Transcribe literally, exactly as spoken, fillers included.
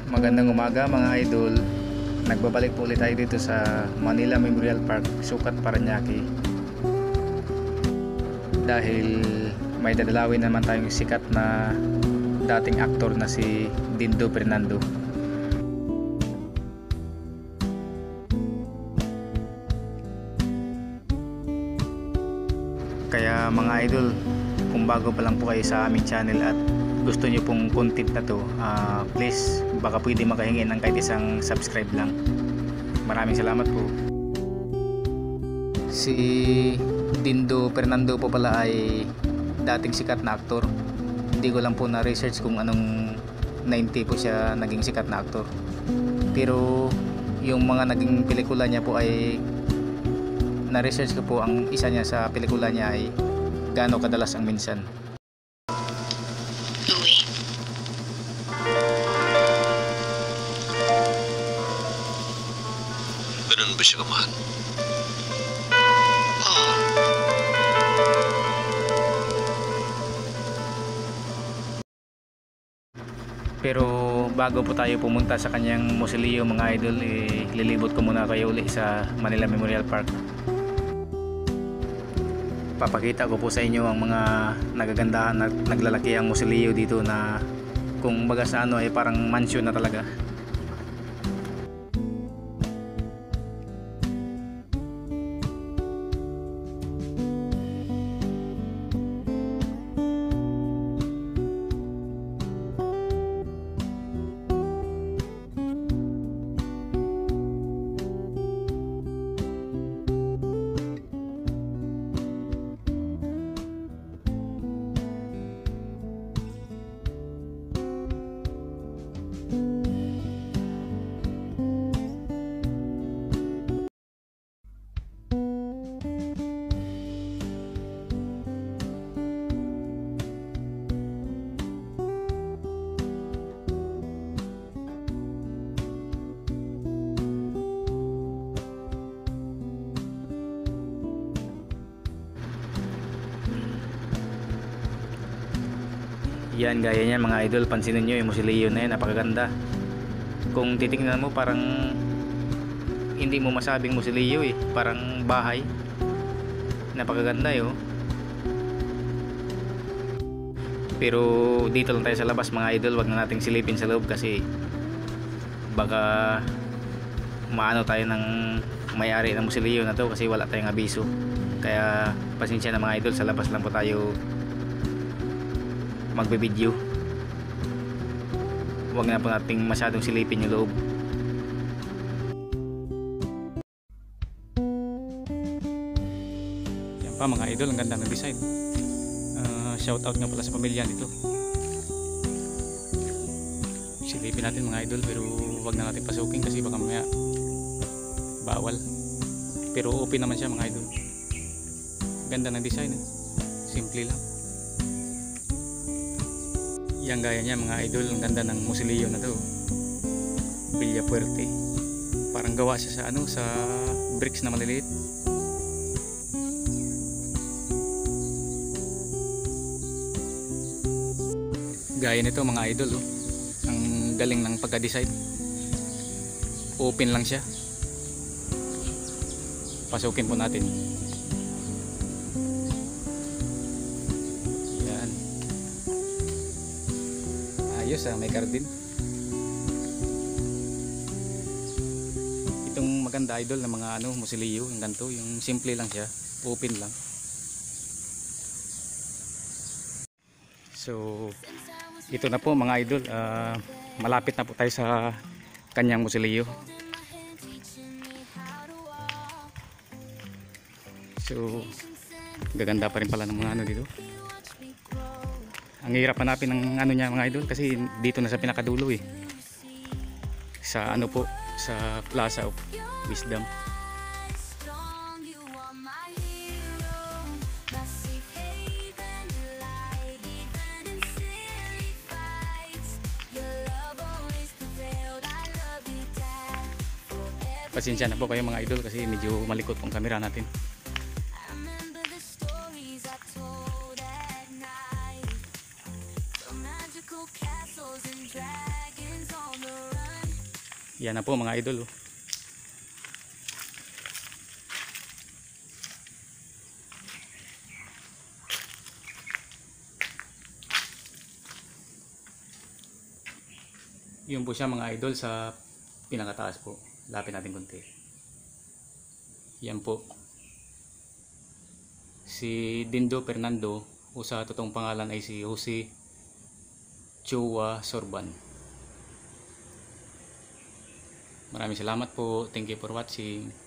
Magandang umaga mga idol. Nagbabalik po ulit tayo dito sa Manila Memorial Park, Sukat, Parañaque. Dahil may dadalawin naman tayong sikat na dating aktor na si Dindo Fernando. Kaya mga idol, kung bago pa lang po kayo sa aming channel at gusto nyo pong content na to, uh, please baka pwede makahingi ng kahit isang subscribe lang. Maraming salamat po. Si Dindo Fernando po pala ay dating sikat na aktor. Hindi ko lang po na research kung anong ninety po siya naging sikat na aktor, pero yung mga naging pelikula niya po ay na research ko po. Ang isa niya sa pelikula niya ay Gaano Kadalas Ang Minsan. Ganun ba siya kamahal? Ah. Pero bago po tayo pumunta sa kanyang mausoleo mga idol, eh, lilibot ko muna kayo uli sa Manila Memorial Park. Papakita ko po sa inyo ang mga nagagandahan at naglalakihang mausoleo dito na kung baga sa ano ay parang mansion na talaga. Yan, gaya niyan mga idol, pansinin nyo yung mausoleo na yan, napakaganda. Kung titingnan mo parang hindi mo masabing mausoleo eh, parang bahay. Napakaganda eh oh. Pero dito lang tayo sa labas mga idol, wag na nating silipin sa loob kasi baka maano tayo ng may-ari ng mausoleo na to kasi wala tayong abiso. Kaya pasensya na mga idol, sa labas lang po tayo magbe-video. Huwag na po nating masyadong silipin yung loob. Yan pa mga idol, ang ganda ng design. Uh, shout out nga pala sa pamilya nito. Silipin natin mga idol, pero huwag na natin pasukin kasi baka mamaya bawal. Pero open naman siya mga idol. Ganda ng design, simple lang. Yang gaya niya mga idol, ang ganda ng mausoleo na to, Villafuerte. Parang gawa siya sa ano, sa bricks na maliliit. Gaya nito mga idol oh. Ang galing ng pagka-design. Open lang siya. Pasukin po natin. Ayos ah, may garden. Itong maganda idol na mga ano, mausoleo, yung ganito, yung simple lang siya, open lang. So, ito na po mga idol, uh, malapit na po tayo sa kanyang mausoleo. So, gaganda pa rin pala ng mga ano dito. Ang hirap hanapin ng ano niya mga idol kasi dito na sa pinakadulo eh. Sa ano po, sa Plaza of Wisdom. Pasensya na po kayo mga idol kasi medyo malikot pong camera natin. Castles and dragons on the run. Yan na po mga idol. Oh. Yun po siya mga idol sa pinakataas po. Lapit natin konti. Yan po. Si Dindo Fernando, o sa totoong pangalan ay si Jose Chua Sorban. Maraming salamat po. Thank you for watching.